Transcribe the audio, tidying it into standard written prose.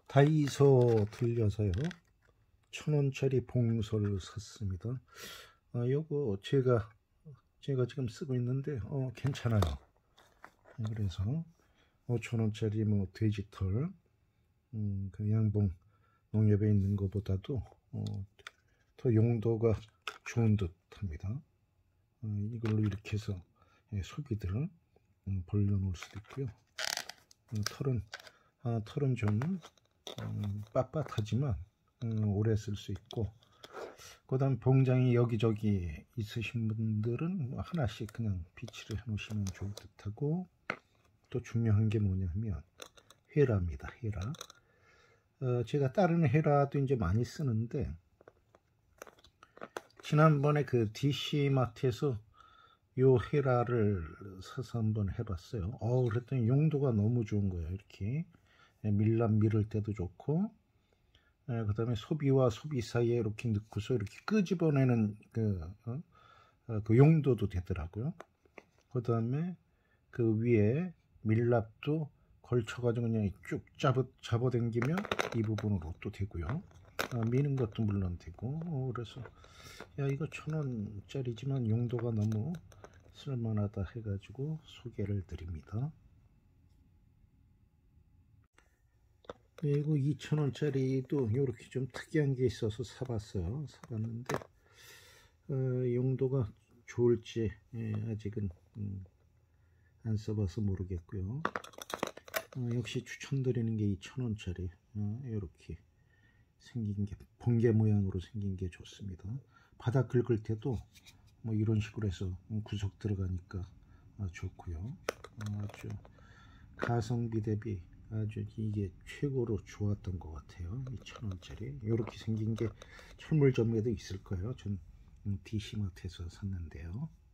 다이소 들려서요 1,000원짜리 봉솔을 샀습니다. 요거 제가 지금 쓰고 있는데 괜찮아요. 그래서 5,000원짜리 뭐 돼지털 그 양봉 농협에 있는 것보다도 더 용도가 좋은 듯 합니다. 이걸로 이렇게 해서 소비들을 벌려 놓을 수도 있고요. 털은 좀 빳빳하지만 오래 쓸 수 있고, 그 다음 봉장이 여기저기 있으신 분들은 하나씩 그냥 비치를 해 놓으시면 좋을 듯 하고, 또 중요한 게 뭐냐면 헤라입니다. 헤라. 제가 다른 헤라도 이제 많이 쓰는데, 지난번에 그 DC마트에서 요 헤라를 사서 한번 해봤어요. 그랬더니 용도가 너무 좋은 거예요. 이렇게 밀랍 밀을 때도 좋고, 그 다음에 소비와 소비 사이에 이렇게 넣고서 이렇게 끄집어내는 그 용도도 되더라고요. 그 다음에 그 위에 밀랍도 걸쳐가지고 그냥 쭉 잡아당기면 이 부분으로 또 되고요. 미는 것도 물론 되고, 그래서 이거 1,000원짜리지만 용도가 너무 쓸만하다 해가지고 소개를 드립니다. 그리고 2,000원짜리도 이렇게 좀 특이한 게 있어서 사봤는데 용도가 좋을지 아직은 안 써봐서 모르겠고요. 역시 추천드리는 게 2,000원짜리 이렇게 생긴 게 번개 모양으로 생긴 게 좋습니다. 바닥 긁을 때도 뭐 이런 식으로 해서 구석 들어가니까 좋고요. 아주 가성비 대비 아주 이게 최고로 좋았던 것 같아요. 2,000원짜리 이렇게 생긴 게 철물점에도 있을 거예요. 전 DC마트에서 샀는데요.